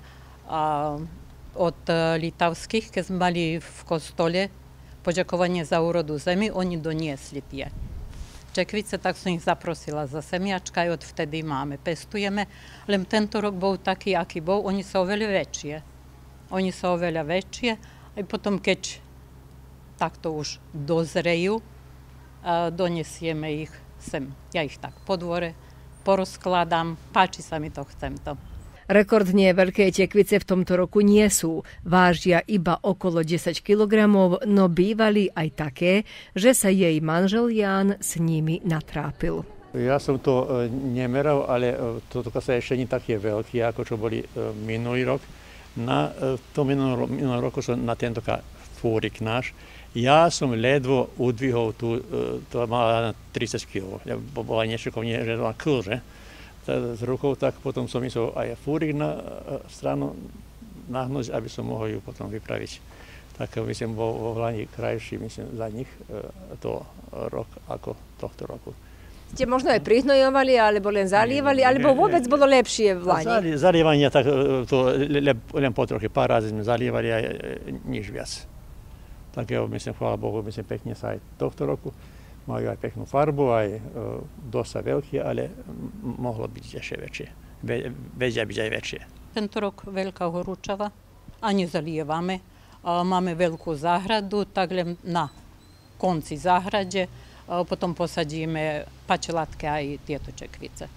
Speaker 16: od litavských, keď sme mali v kostole poďakovanie za úrodu zemi, oni doniesli tie čekvice, tak som ich zaprosila za semiačka a odvtedy máme, pestujeme. Len tento rok bol taký, aký bol, oni sú oveľa väčšie. Oni sú oveľa väčšie a potom, keď takto už dozrejú, donesieme ich sem. Ja ich tak po dvore porozkladám, páči sa mi to, chcem to.
Speaker 1: Rekordne veľké tekvice v tomto roku nie sú. Vážia iba okolo 10 kg, no bývali aj také, že sa jej manžel Ján s nimi natrápil.
Speaker 17: Ja som to nemeral, ale toto sa ešte nie také veľké, ako čo boli minulý rok. Na to minulý roku som na tento fúrik náš. Ja som ledvo udvihol to mala 30 kg. Bola niečo, že to má kl, že? Z rukou, tak potom som myslel aj fúrik na stranu nahnúť, aby som mohol ju potom vypraviť. Tak myslím, bol vo Vlani krajší, myslím, za nich to rok ako tohto roku.
Speaker 1: Ste možno aj prihnojovali, alebo len zalievali, alebo vôbec bolo lepšie v Vlani?
Speaker 17: Zalievanie, tak to len po trochu, pár razy sme zalievali aj nič viac. Tak ja myslím, chvála Bohu, myslím, pekne sa aj tohto roku. Majú aj peknú farbu, aj dosť veľké, ale mohlo byť ešte väčšie. Vedia byť aj väčšie.
Speaker 16: Tento rok veľká horúčava a nezalievame. Máme veľkú záhradu, tak len na konci záhrade. Potom posadíme pačelatke aj tieto čekvice.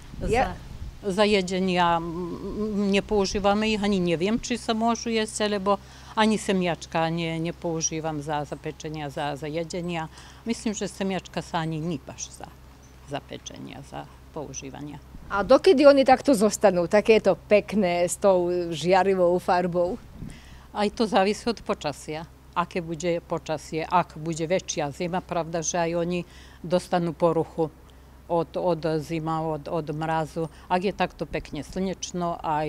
Speaker 16: Za jedenia nepoužívame ich, ani neviem, či sa môžu jesť, lebo ani semiačka nepoužívam za pečenia, za jedenia. Myslím, že semiačka sa ani nýpaš za pečenia, za používania.
Speaker 1: A dokedy oni takto zostanú, takéto pekné s tou žiarivou farbou?
Speaker 16: Aj to závisí od počasia. Aké bude počasie, ak bude väčšia zima, pravda, že aj oni dostanú poruchu od zima, od mrazu. Ak je takto pekne slnečno, aj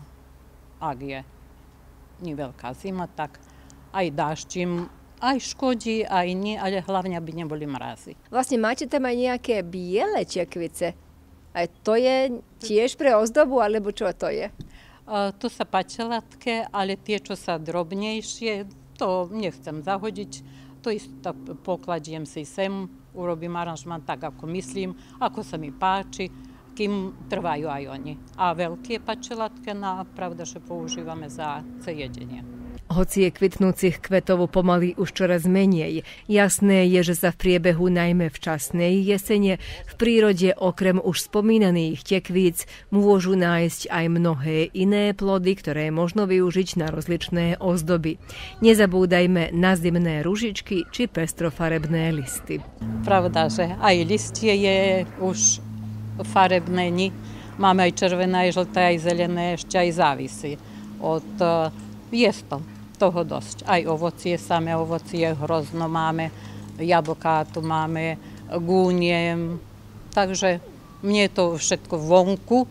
Speaker 16: ak je veľká zima, tak aj dážďim, aj škodí, aj nie, ale hlavne, aby neboli mrazy.
Speaker 1: Vlastne máte tam aj nejaké biele čekvice. Aj to je tiež pre ozdobu, alebo čo to je?
Speaker 16: To sa pačelatke, ale tie, čo sa drobnejšie, to nechcem zahodiť. To isto pokladiem si sem, urobím aranžman tak, ako myslím, ako sa mi páči, kým trvajú aj oni. A veľké pačelatke, pravda, že používame za jedenie.
Speaker 1: Hoci je kvitnúcich kvetov pomaly už čoraz menej, jasné je, že sa v priebehu najmä včasnej jesene v prírode okrem už spomínaných tekvíc môžu nájsť aj mnohé iné plody, ktoré možno využiť na rozličné ozdoby. Nezabúdajme na zimné ružičky či pestrofarebné listy.
Speaker 16: Pravda, že aj listie je už farebné. Máme aj červené, aj žlté, aj zelené, ešte aj závisí od jesto. Toho dosť. Aj ovocie, samé ovocie, hrozno máme, jablká tu máme, gúnie. Takže mne je to všetko vonku,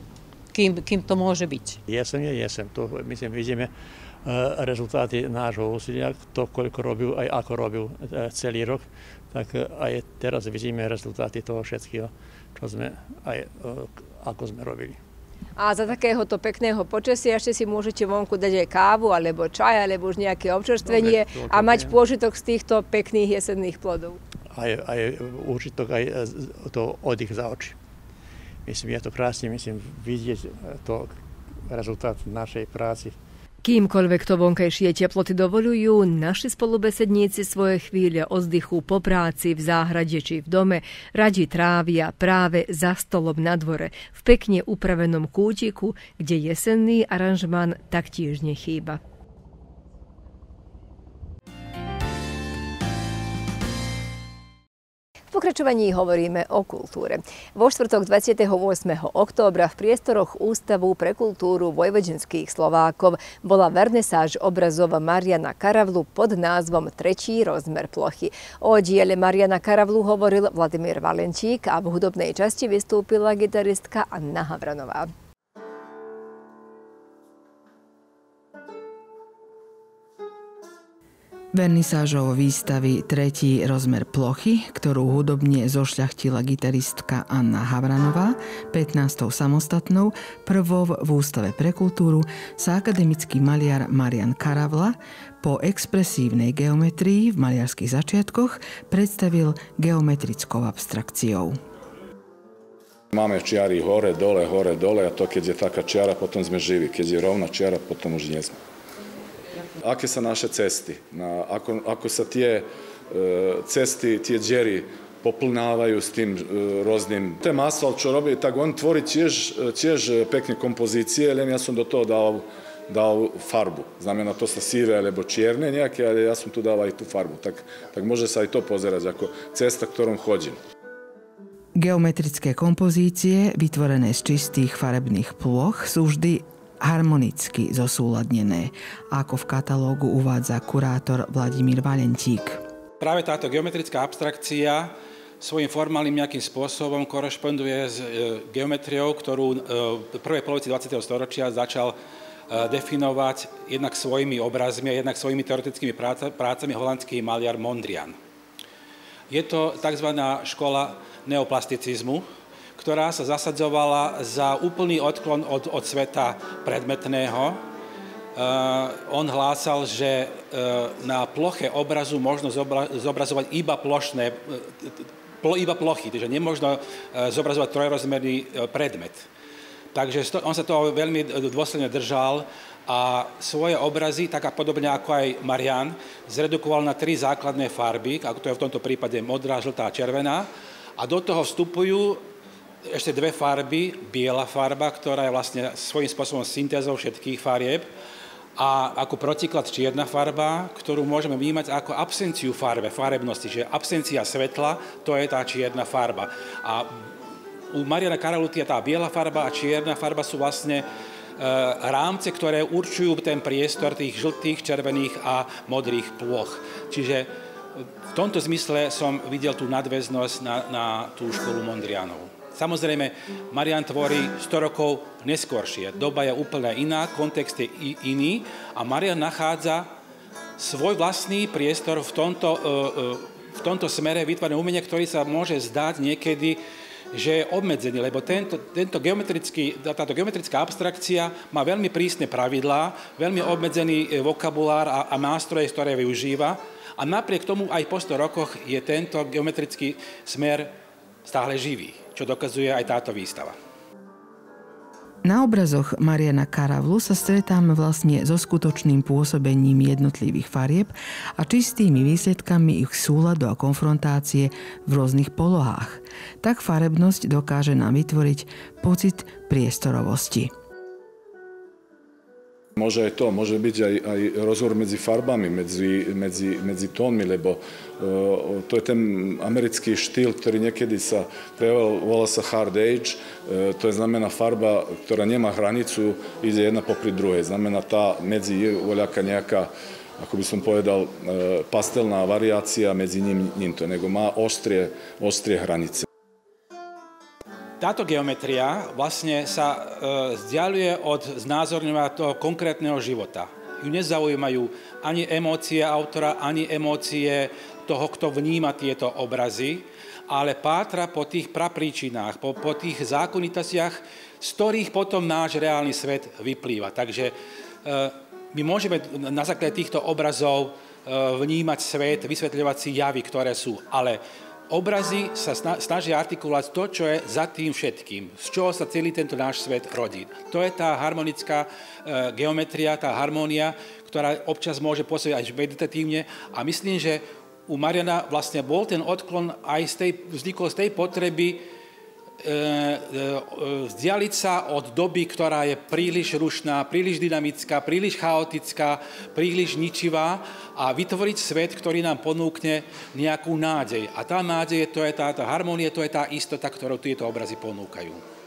Speaker 16: kým to môže byť.
Speaker 17: Jesen je jesen. To, myslím, vidíme rezultáty nášho úsilia, to, koľko robil, aj ako robil celý rok. Tak aj teraz vidíme rezultáty toho všetkého, čo sme, aj ako sme robili.
Speaker 1: A za takéhoto pekného počasia ešte si môžete vonku dať aj kávu, alebo čaj, alebo už nejaké občerstvenie a mať pôžitok z týchto pekných jesenných plodov.
Speaker 17: Aj úžitok, aj to oddych za oči. Myslím, je to krásne, myslím, vidieť to rezultát našej práci.
Speaker 1: Kýmkoľvek to vonkajšie teploty dovolujú, naši spolubesedníci svoje chvíle oddychu po práci v záhrade či v dome radi trávia práve za stolom na dvore, v pekne upravenom kútiku, kde jesenný aranžman taktiež nechýba. V pokračovaní hovoríme o kultúre. Vo štvrtok 28. októbra v priestoroch Ústavu pre kultúru vojvodinských Slovákov bola vernisáž obrazov Mariana Karavlu pod názvom Tretí rozmer plochy. O diele Mariana Karavlu hovoril Vladimír Valentík a v hudobnej časti vystúpila gitaristka Anna Havranová.
Speaker 18: Vernisážou výstavy Tretí rozmer plochy, ktorú hudobne zošľachtila gitaristka Anna Havranová, 15. samostatnou, prvou v Ústave pre kultúru, sa akademický maliar Marian Karavla po expresívnej geometrii v maliarských začiatkoch predstavil geometrickou abstrakciou.
Speaker 19: Máme čiary hore, dole a to keď je taká čiara, potom sme živi. Keď je rovná čiara, potom už nie sme. Aké sa naše cesty? Ako sa tie cesty, tie džery poplnávajú s tým rôznym. Ten asfalt, čo robí, tak on tvorí tiež pekné kompozície, len ja som do toho dal farbu. Znamená, to sa síve alebo čierne nejaké, ale ja som tu dal aj tú farbu. Tak môže sa aj to pozerať ako cesta, ktorom chodím.
Speaker 18: Geometrické kompozície, vytvorené z čistých farebných plôch, sú vždy harmonicky zosúladnené, ako v katalógu uvádza kurátor Vladimír Valentík.
Speaker 20: Práve táto geometrická abstrakcia svojím formálnym nejakým spôsobom korešponduje s geometriou, ktorú v prvej polovici 20. storočia začal definovať jednak svojimi obrazmi a jednak svojimi teoretickými prácami holandský maliar Mondrian. Je to tzv. Škola neoplasticizmu, ktorá sa zasadzovala za úplný odklon od sveta predmetného. On hlásal, že na ploche obrazu možno zobrazovať iba plochy, takže nemožno zobrazovať trojrozmerný predmet. Takže on sa toho veľmi dôsledne držal a svoje obrazy, tak a podobne ako aj Marian, zredukoval na 3 základné farby, ako to je v tomto prípade modrá, žltá a červená. A do toho vstupujú ešte 2 farby, biela farba, ktorá je vlastne svojím spôsobom syntézou všetkých farieb a ako protiklad čierna farba, ktorú môžeme vnímať ako absenciu farebnosti, že absencia svetla, to je tá čierna farba. A u Mariana Karavlu tá biela farba a čierna farba sú vlastne rámce, ktoré určujú ten priestor tých žltých, červených a modrých plôch. Čiže v tomto zmysle som videl tú nadväznosť na tú školu Mondrianov. Samozrejme, Marian tvorí 100 rokov neskôršie. Doba je úplne iná, kontext je iný a Marian nachádza svoj vlastný priestor v tomto smere vytvorené umenie, ktorý sa môže zdať niekedy, že je obmedzený, lebo táto geometrická abstrakcia má veľmi prísne pravidlá, veľmi obmedzený vokabulár a nástroje, ktoré využíva a napriek tomu aj po 100 rokoch je tento geometrický smer stále živý, čo dokazuje aj táto výstava.
Speaker 18: Na obrazoch Mariana Karavlu sa stretáme vlastne so skutočným pôsobením jednotlivých farieb a čistými výsledkami ich súladu a konfrontácie v rôznych polohách. Tak farebnosť dokáže nám vytvoriť pocit priestorovosti.
Speaker 19: Môže aj to, môže byť aj rozhovor medzi farbami, medzi tónmi, lebo to je ten americký štýl, ktorý niekedy sa prejavoval, volá sa hard age, to je znamená farba, ktorá nemá hranicu, ide jedna popri druhej. Znamená tá medzi je voľaká nejaká, ako by som povedal, pastelná variácia medzi ním to, nego má ostrie hranice.
Speaker 20: Táto geometria vlastne sa vzdialuje od znázorňovania toho konkrétneho života. Ju nezaujímajú ani emócie autora, ani emócie toho, kto vníma tieto obrazy, ale pátra po tých prapríčinách, po tých zákonitostiach, z ktorých potom náš reálny svet vyplýva. Takže my môžeme na základe týchto obrazov vnímať svet, vysvetľovať si javy, ktoré sú, ale obrazy sa snažia artikulovať to, čo je za tým všetkým, z čoho sa celý tento náš svet rodí. To je tá harmonická geometria, tá harmónia, ktorá občas môže pôsobiť aj meditatívne a myslím, že u Mariana vlastne bol ten odklon aj vznikol z tej potreby vzdialiť sa od doby, ktorá je príliš rušná, príliš dynamická, príliš chaotická, príliš ničivá a vytvoriť svet, ktorý nám ponúkne nejakú nádej. A tá nádej, to je tá harmónia, to je tá istota, ktorú tieto obrazy ponúkajú.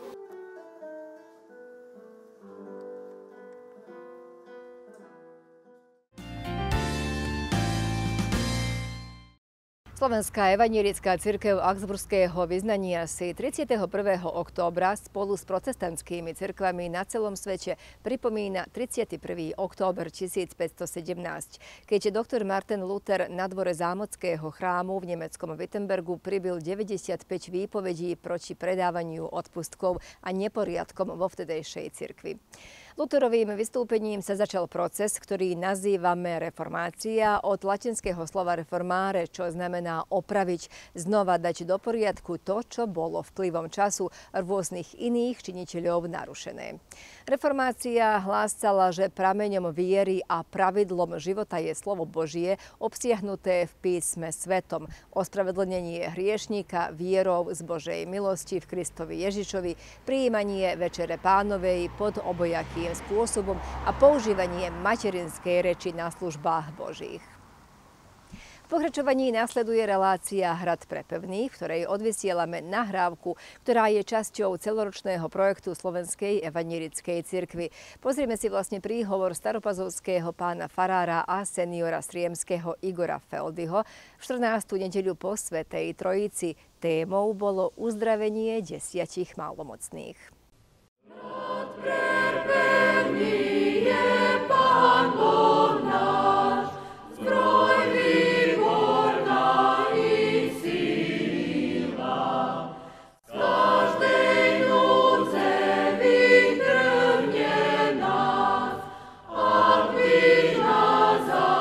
Speaker 1: Slovenská evanjelická cirkev Augsburského vyznania si 31. októbra spolu s protestantskými cirkvami na celom svete pripomína 31. október 1517, keď doktor Martin Luther na dvore Zámockého chrámu v nemeckom Wittenbergu pribil 95 výpovedí proti predávaniu odpustkov a neporiadkom vo vtedejšej cirkvi. Lutherovým vystúpením sa začal proces, ktorý nazývame reformácia, od latinského slova reformare, čo znamená opraviť, znova dať do poriadku to, čo bolo vplyvom času rôznych iných činiteľov narušené. Reformácia hlásala, že prameňom viery a pravidlom života je slovo Božie, obsiahnuté v písme svetom, ospravedlnenie hriešníka vierou z Božej milosti v Kristovi Ježišovi, prijímanie Večere Pánovej pod obojakým spôsobom a používanie materinskej reči na službách Božích. V pokračovaní nasleduje relácia Hrad pre pevných, v ktorej odvysielame nahrávku, ktorá je časťou celoročného projektu Slovenskej evanjelickej cirkvi. Pozrieme si vlastne príhovor staropazovského pána farára a seniora striemského Igora Feldyho v 14. nedeľu po Svätej Trojici. Témou bolo uzdravenie 10 malomocných. Hrad pre pevných je Pán Boh náš, zdroj výborná i síla. Z každej núdze vytrhne nás, aby nás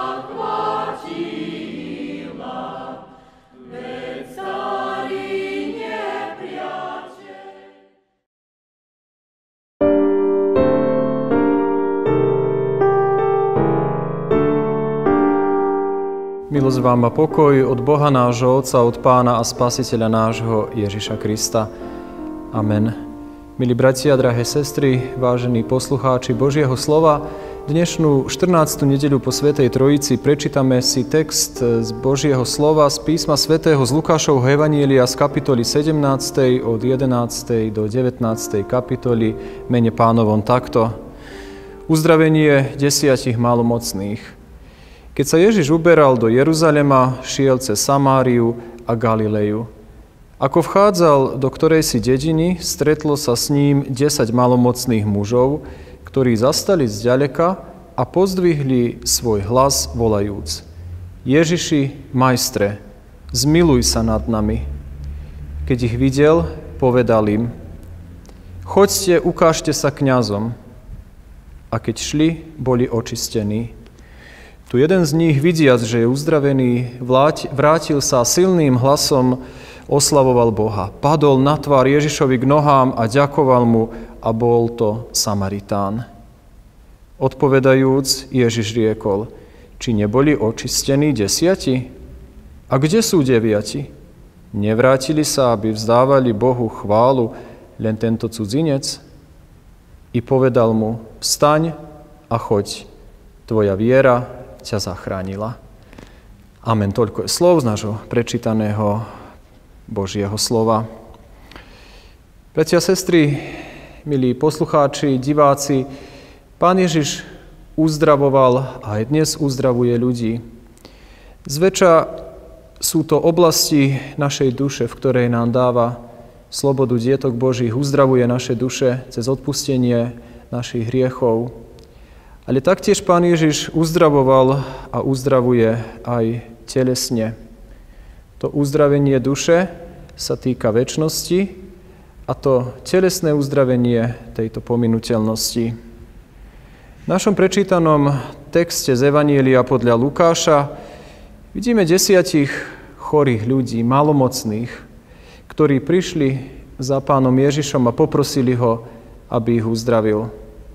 Speaker 1: zachvátila. Veď starý nepriateľ.
Speaker 21: Milosť vám a pokoj od Boha nášho Otca, od Pána a Spasiteľa nášho Ježiša Krista. Amen. Milí bratia, drahé sestry, vážení poslucháči Božieho slova, dnešnú 14. nedeľu po Svätej Trojici prečítame si text z Božieho slova z písma svätého z Lukášovho evanjelia z kapitoly 17. od 11. do 19. kapitoly mene Pánovom takto. Uzdravenie 10 malomocných. Keď sa Ježiš uberal do Jeruzalema, šiel cez Samáriu a Galileju. Ako vchádzal do ktorejsi dediny, stretlo sa s ním 10 malomocných mužov, ktorí zastali zďaleka a pozdvihli svoj hlas volajúc: Ježiši, majstre, zmiluj sa nad nami. Keď ich videl, povedal im: Choďte, ukážte sa kňazom. A keď šli, boli očistení. Tu jeden z nich, vidiac, že je uzdravený, vrátil sa silným hlasom, oslavoval Boha. Padol na tvár Ježišovi k nohám a ďakoval mu, a bol to Samaritán. Odpovedajúc, Ježiš riekol: Či neboli očistení 10? A kde sú 9? Nevrátili sa, aby vzdávali Bohu chválu, len tento cudzinec? I povedal mu: Vstaň a choď, tvoja viera ťa zachránila. Amen. Toľko je slov z nášho prečítaného Božieho slova. Bratia a sestry, milí poslucháči, diváci, Pán Ježiš uzdravoval a aj dnes uzdravuje ľudí. Zväčša sú to oblasti našej duše, v ktorej nám dáva slobodu dietok Božích, uzdravuje naše duše cez odpustenie našich hriechov. Ale taktiež Pán Ježiš uzdravoval a uzdravuje aj telesne. To uzdravenie duše sa týka večnosti a to telesné uzdravenie tejto pominuteľnosti. V našom prečítanom texte z Evanjelia podľa Lukáša vidíme 10 chorých ľudí, malomocných, ktorí prišli za Pánom Ježišom a poprosili ho, aby ich uzdravil.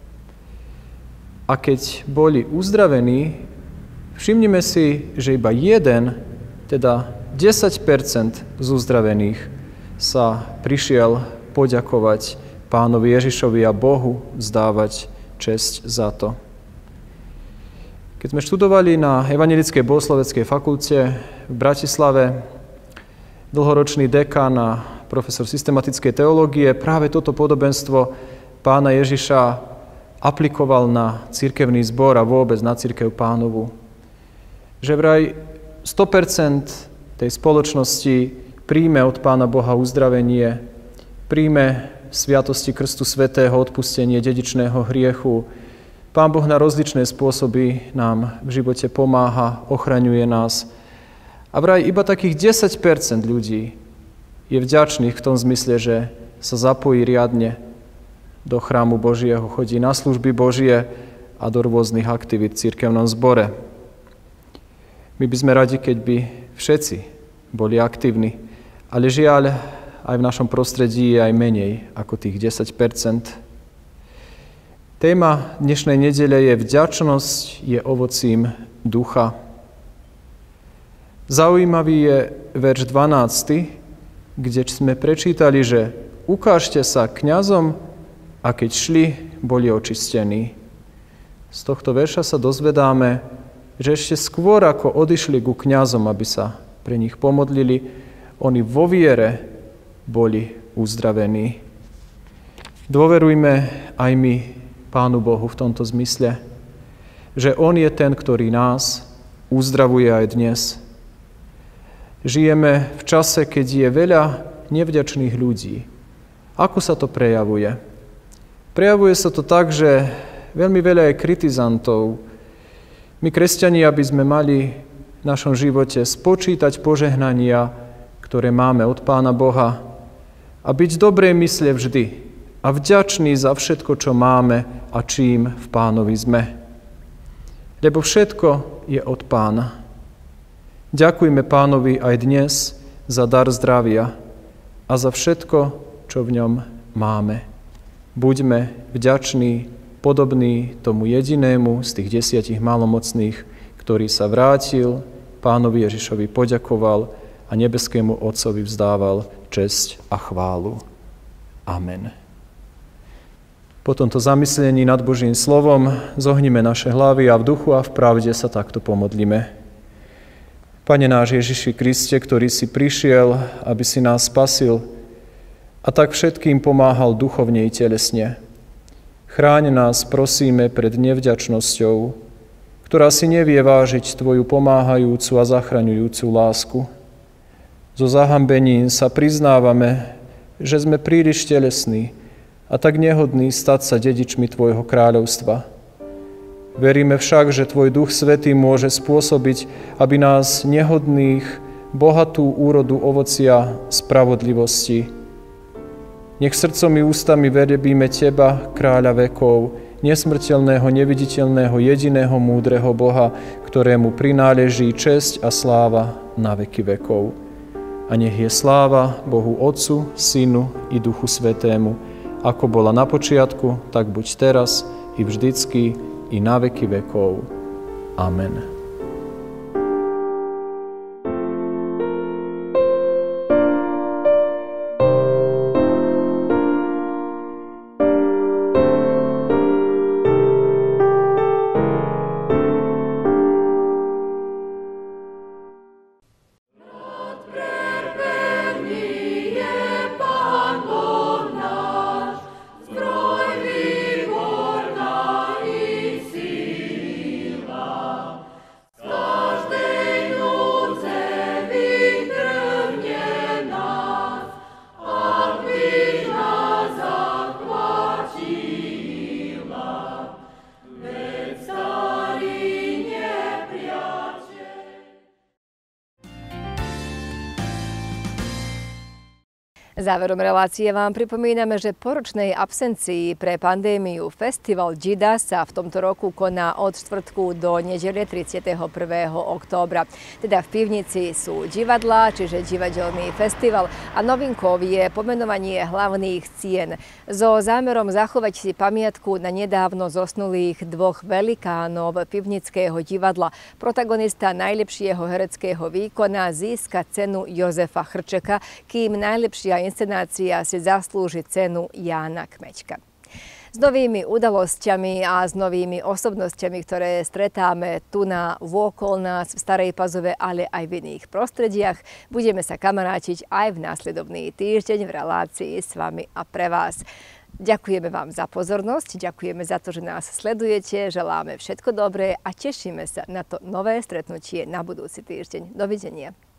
Speaker 21: A keď boli uzdravení, všimnime si, že iba jeden, teda 10% z uzdravených, sa prišiel poďakovať Pánovi Ježišovi a Bohu vzdávať česť za to. Keď sme študovali na Evangelickej bohosloveckej fakulte v Bratislave, dlhoročný dekán a profesor systematickej teológie práve toto podobenstvo Pána Ježiša aplikoval na cirkevný zbor a vôbec na cirkev Pánovu. Že vraj 100% tej spoločnosti príjme od Pána Boha uzdravenie, príjme sviatosti Krstu Svätého, odpustenie dedičného hriechu. Pán Boh na rozličné spôsoby nám v živote pomáha, ochraňuje nás. A vraj iba takých 10% ľudí je vďačných v tom zmysle, že sa zapojí riadne do chrámu Božieho, chodí na služby Božie a do rôznych aktivít v cirkevnom zbore. My by sme radi, keď by všetci boli aktívni, ale žiaľ, aj v našom prostredí je aj menej ako tých 10%. Téma dnešnej nedele je vďačnosť je ovocím ducha. Zaujímavý je verš 12, kde sme prečítali, že ukážte sa kňazom a keď šli, boli očistení. Z tohto verša sa dozvedáme, že ešte skôr ako odišli ku kňazom, aby sa pre nich pomodlili, oni vo viere boli uzdravení. Dôverujme aj my Pánu Bohu v tomto zmysle, že On je ten, ktorý nás uzdravuje aj dnes. Žijeme v čase, keď je veľa nevďačných ľudí. Ako sa to prejavuje? Prejavuje sa to tak, že veľmi veľa je kritizantov. My, kresťania, aby sme mali v našom živote spočítať požehnania, ktoré máme od Pána Boha a byť dobrej mysle vždy a vďační za všetko, čo máme a čím v Pánovi sme. Lebo všetko je od Pána. Ďakujme Pánovi aj dnes za dar zdravia a za všetko, čo v ňom máme. Buďme vďační, podobní tomu jedinému z tých 10 malomocných, ktorý sa vrátil, Pánovi Ježišovi poďakoval a nebeskému Otcovi vzdával česť a chválu. Amen. Po tomto zamyslení nad Božím slovom zohnime naše hlavy a v duchu a v pravde sa takto pomodlíme. Pane náš Ježiši Kriste, ktorý si prišiel, aby si nás spasil a tak všetkým pomáhal duchovne i telesne. Chráň nás, prosíme, pred nevďačnosťou, ktorá si nevie vážiť Tvoju pomáhajúcu a zachraňujúcu lásku. So zahambením sa priznávame, že sme príliš telesní a tak nehodní stať sa dedičmi Tvojho kráľovstva. Veríme však, že Tvoj Duch Svätý môže spôsobiť, aby nás nehodných bohatú úrodu ovocia spravodlivosti. Nech srdcom i ústami velebíme Teba, kráľa vekov, nesmrteľného, neviditeľného, jediného múdreho Boha, ktorému prináleží česť a sláva na veky vekov. A nech je sláva Bohu Otcu, Synu i Duchu Svätému, ako bola na počiatku, tak buď teraz i vždycky i na veky vekov. Amen.
Speaker 1: Záverom relácie vám pripomíname, že po ročnej absencii pre pandémiu Festival Džida sa v tomto roku koná od štvrtku do nedele 31. októbra. Teda v pivnici sú divadlá, čiže divadelný festival a novinkou je pomenovanie hlavných cien. So zámerom zachovať si pamiatku na nedávno zosnulých dvoch velikánov pivnického divadla, protagonista najlepšieho hereckého výkona získa cenu Jozefa Chrčeka, kým najlepšia inscenácia si zaslúži cenu Jána Kmeďka. S novými udalosťami a s novými osobnostiami, ktoré stretáme tu vôkol nás v Starej Pazove, ale aj v iných prostrediach, budeme sa kamarátiť aj v následovný týždeň v relácii s vami a pre vás. Ďakujeme vám za pozornosť, ďakujeme za to, že nás sledujete, želáme všetko dobré a tešíme sa na to nové stretnutie na budúci týždeň. Dovidenia.